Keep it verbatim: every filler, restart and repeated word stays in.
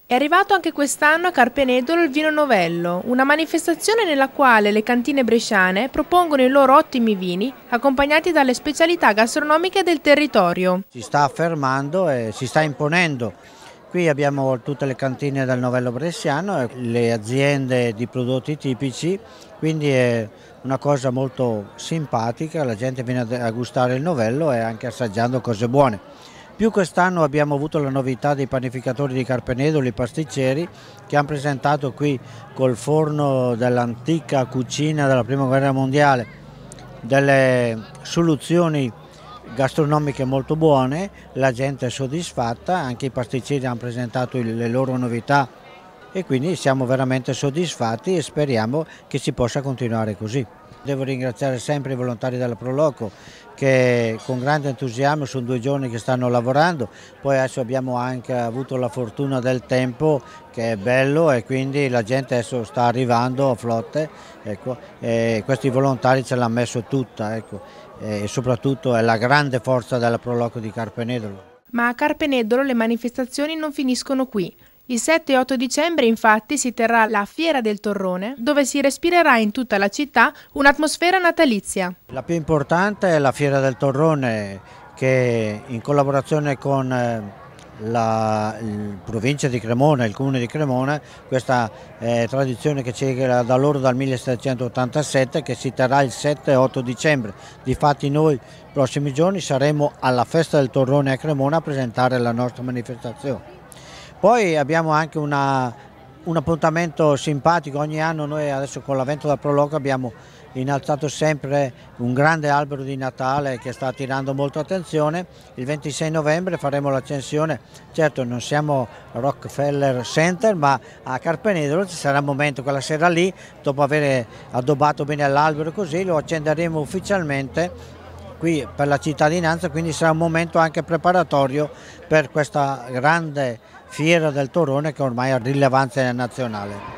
È arrivato anche quest'anno a Carpenedolo il Vino Novello, una manifestazione nella quale le cantine bresciane propongono i loro ottimi vini, accompagnati dalle specialità gastronomiche del territorio. Si sta affermando e si sta imponendo. Qui abbiamo tutte le cantine del Novello bresciano e le aziende di prodotti tipici, quindi è una cosa molto simpatica, la gente viene a gustare il Novello e anche assaggiando cose buone. Più quest'anno abbiamo avuto la novità dei panificatori di Carpenedolo, i pasticceri, che hanno presentato qui col forno dell'antica cucina della Prima Guerra Mondiale delle soluzioni gastronomiche molto buone, la gente è soddisfatta, anche i pasticceri hanno presentato le loro novità e quindi siamo veramente soddisfatti e speriamo che si possa continuare così. Devo ringraziare sempre i volontari della Proloco che con grande entusiasmo sono due giorni che stanno lavorando, poi adesso abbiamo anche avuto la fortuna del tempo che è bello e quindi la gente adesso sta arrivando a flotte, ecco, e questi volontari ce l'hanno messo tutta, ecco, e soprattutto è la grande forza della Proloco di Carpenedolo. Ma a Carpenedolo le manifestazioni non finiscono qui. Il sette e otto dicembre infatti si terrà la Fiera del Torrone, dove si respirerà in tutta la città un'atmosfera natalizia. La più importante è la Fiera del Torrone che in collaborazione con la provincia di Cremona, il comune di Cremona, questa eh, tradizione che c'è da loro dal millesettecentottantasette, che si terrà il sette e otto dicembre. Difatti noi i prossimi giorni saremo alla Festa del Torrone a Cremona a presentare la nostra manifestazione. Poi abbiamo anche una, un appuntamento simpatico, ogni anno noi adesso con l'avvento della Proloco abbiamo innalzato sempre un grande albero di Natale che sta attirando molta attenzione. Il ventisei novembre faremo l'accensione, certo non siamo a Rockefeller Center ma a Carpenedolo, ci sarà un momento quella sera lì, dopo aver addobbato bene l'albero così lo accenderemo ufficialmente qui per la cittadinanza, quindi sarà un momento anche preparatorio per questa grande Fiera del Torrone che ormai ha rilevanza nazionale.